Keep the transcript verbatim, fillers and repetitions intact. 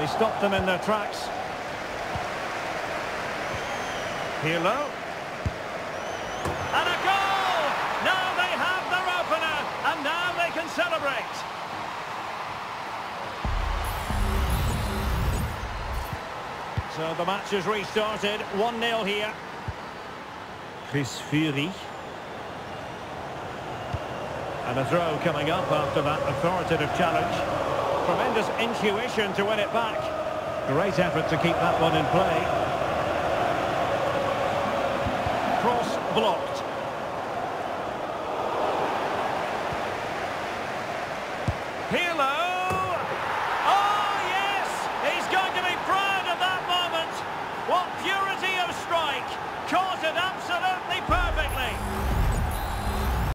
he stopped them in their tracks. Pirlo. And a goal! Now they have their opener, and now they can celebrate. So the match has restarted, one nil here. Chris Fury. And a throw coming up after that authoritative challenge. Tremendous intuition to win it back. Great effort to keep that one in play. Cross blocked. Pirlo.